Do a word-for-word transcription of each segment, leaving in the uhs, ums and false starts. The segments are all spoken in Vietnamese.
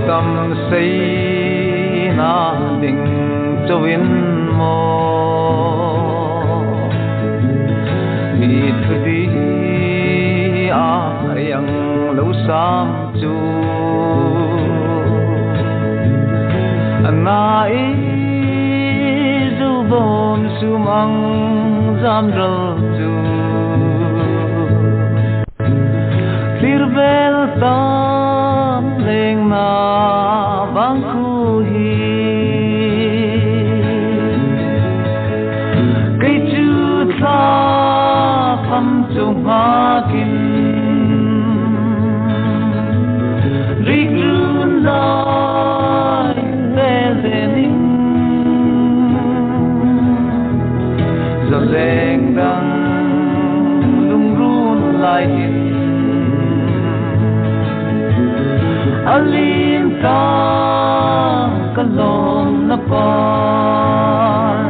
tâm say na ding cho win mo mi thu đi a yang lâu sam chu anai zu bom sum ang zam rol chu clear bell tam leng na bang khu hi cây chu tha pham chung ha kin rik run lai ve zening zo leng dang lung run lai hin alim ta kalom na par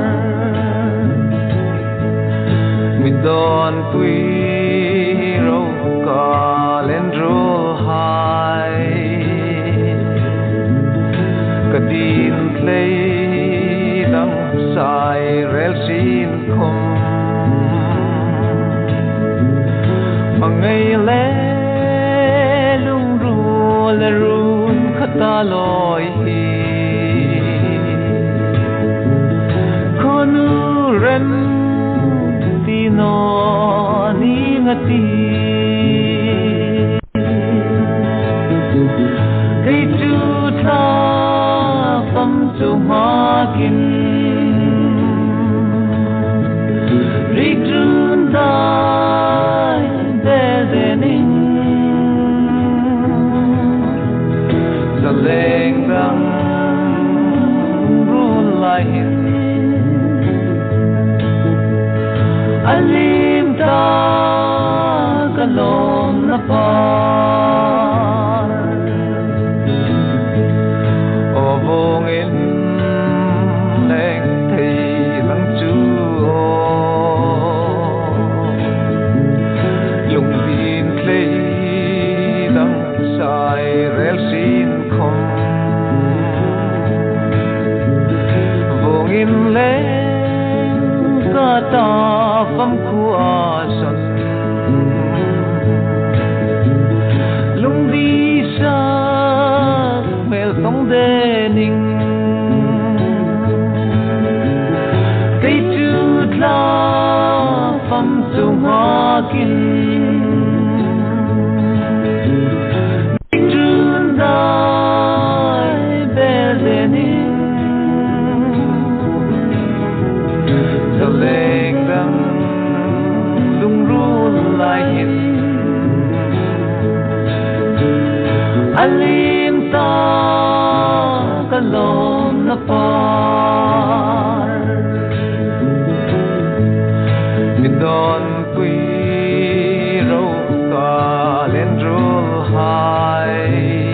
mi don pui ro ka len ro hai kadin play dang sai rel sin khom mangai le la run khata loi hi konu rem ti no ni ngati kai tu tha pam chu ma kin rik run dai de dening leng dang run lai hin alim ta kalom na par o vong in leng thei lang chu lung din clay dang sai rel sin khom vong in leng ka ta pham khu a san lung di sa mel tong de ning cây chu la pham chu ha kin leng dang lung run lai hin alim ta kalom na par mi don pui ro ka len ro hai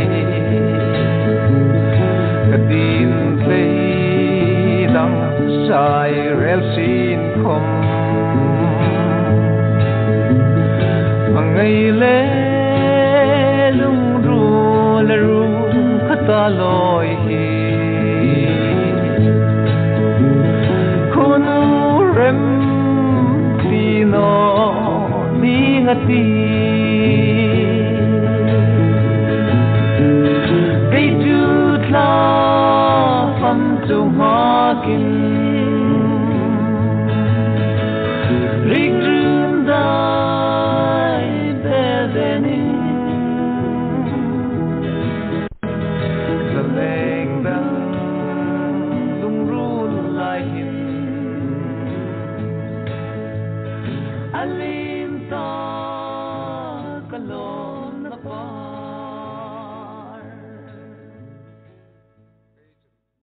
kadin play dang sai rel sin khom mangai le lung ru la ru khata loi hi konu rem ti no ni ngati cây chu tha pham chu ma kin